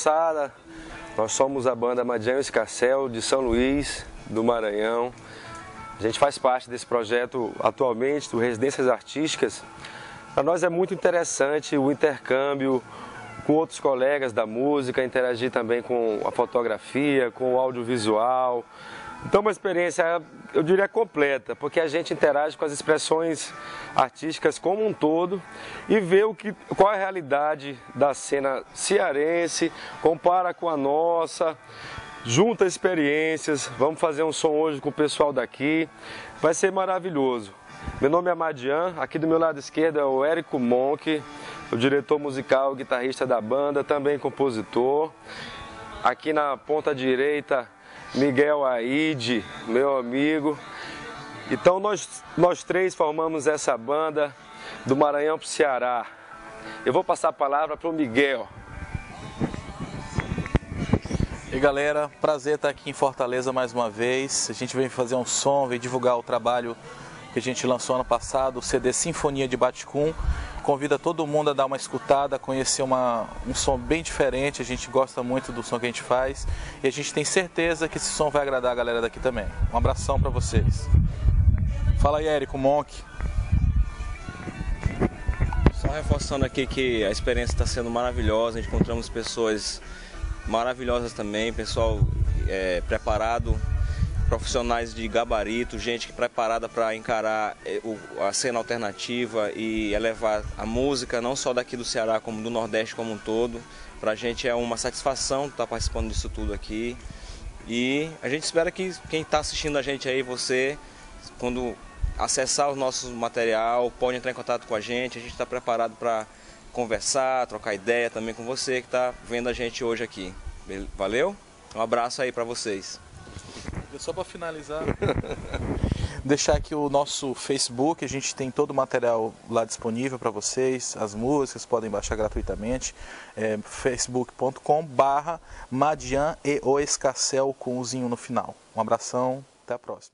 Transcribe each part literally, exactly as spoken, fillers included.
moçada, nós somos a banda Madian Escarcel de São Luís, do Maranhão. A gente faz parte desse projeto atualmente, do Residências Artísticas. Para nós é muito interessante o intercâmbio com outros colegas da música, interagir também com a fotografia, com o audiovisual. Então, uma experiência, eu diria, completa, porque a gente interage com as expressões artísticas como um todo e vê o que, qual é a realidade da cena cearense, compara com a nossa, junta experiências. Vamos fazer um som hoje com o pessoal daqui, vai ser maravilhoso. Meu nome é Madian, aqui do meu lado esquerdo é o Érico Monk, o diretor musical, guitarrista da banda, também compositor. Aqui na ponta direita, Miguel Aide, meu amigo. Então nós, nós três formamos essa banda do Maranhão para o Ceará. Eu vou passar a palavra para o Miguel. E galera, prazer estar aqui em Fortaleza mais uma vez. A gente vem fazer um som, vem divulgar o trabalho que a gente lançou ano passado, o C D Sinfonia de Baticum. Convida todo mundo a dar uma escutada, conhecer uma, um som bem diferente. A gente gosta muito do som que a gente faz e a gente tem certeza que esse som vai agradar a galera daqui também. Um abração para vocês. Fala aí, Érico Monk. Só reforçando aqui que a experiência está sendo maravilhosa, a gente encontramos pessoas maravilhosas também, pessoal é, preparado, profissionais de gabarito, gente preparada para encarar a cena alternativa e elevar a música, não só daqui do Ceará, como do Nordeste como um todo. Para a gente é uma satisfação estar participando disso tudo aqui. E a gente espera que quem está assistindo a gente aí, você, quando acessar o nosso material, pode entrar em contato com a gente. A gente está preparado para conversar, trocar ideia também com você que está vendo a gente hoje aqui. Valeu? Um abraço aí para vocês. Só para finalizar, deixar aqui o nosso Facebook, a gente tem todo o material lá disponível para vocês, as músicas podem baixar gratuitamente, é facebook ponto com barra Madian e o Escarcel com o zinho no final. Um abração, até a próxima.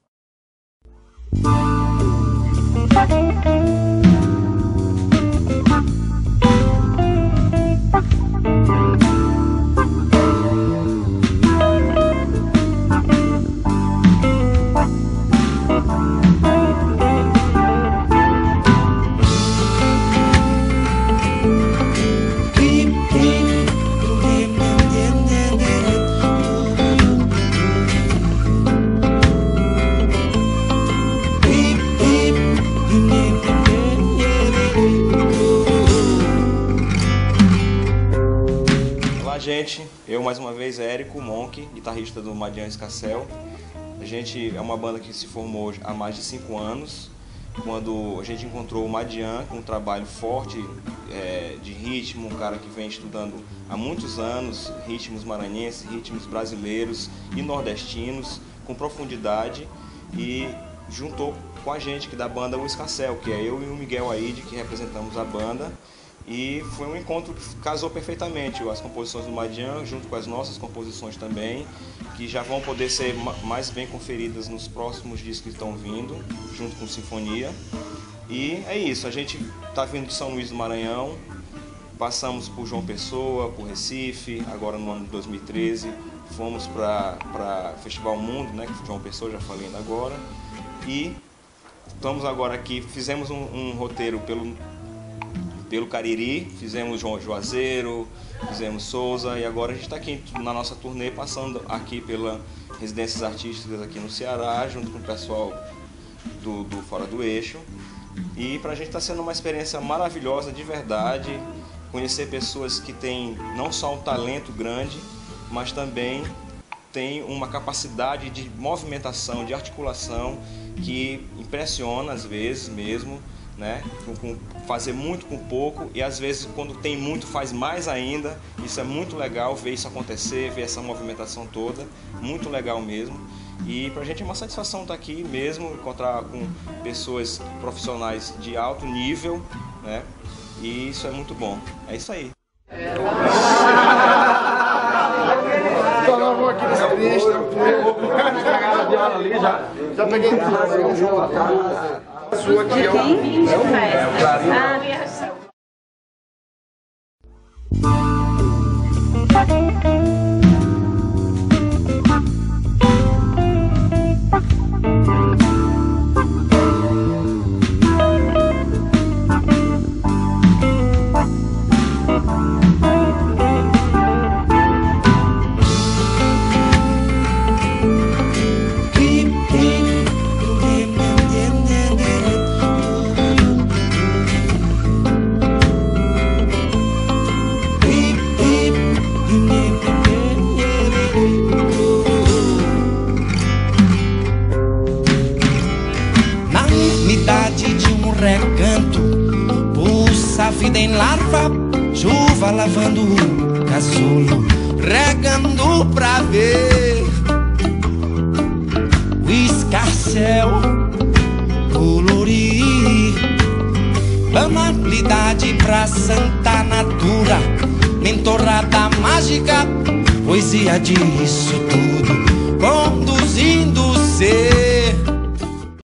Gente, eu mais uma vez, Érico Monk, guitarrista do Madian Escarcel. A gente é uma banda que se formou há mais de cinco anos, quando a gente encontrou o Madian com um trabalho forte é, de ritmo, um cara que vem estudando há muitos anos ritmos maranhenses, ritmos brasileiros e nordestinos com profundidade, e juntou com a gente que da banda o Escarcel, que é eu e o Miguel Aide que representamos a banda. E foi um encontro que casou perfeitamente, as composições do Madian junto com as nossas composições também, que já vão poder ser mais bem conferidas nos próximos discos que estão vindo, junto com Sinfonia. E é isso, a gente está vindo de São Luís do Maranhão, passamos por João Pessoa, por Recife, agora no ano de dois mil e treze, fomos para Festival Mundo, né, que João Pessoa, já falei ainda agora, e estamos agora aqui, fizemos um, um roteiro pelo... pelo Cariri, fizemos João Juazeiro, fizemos Souza e agora a gente está aqui na nossa turnê, passando aqui pelas Residências Artísticas aqui no Ceará, junto com o pessoal do, do Fora do Eixo. E para a gente está sendo uma experiência maravilhosa, de verdade, conhecer pessoas que têm não só um talento grande, mas também têm uma capacidade de movimentação, de articulação que impressiona às vezes mesmo, né? Com, com fazer muito com pouco, e às vezes quando tem muito faz mais ainda. Isso é muito legal ver isso acontecer, ver essa movimentação toda, muito legal mesmo. E pra gente é uma satisfação estar aqui mesmo, encontrar com pessoas profissionais de alto nível, né? E isso é muito bom. É isso aí. Então eu vou aqui nessa lista, pegar a viola ali, já, já peguei tudo. A sua aqui é o Clarinho. recanto, pulsa a vida em larva, chuva lavando o casulo, regando pra ver o escarcéu colorir, banalidade pra santa natura, mentorada mágica, poesia disso tudo, conduzindo o ser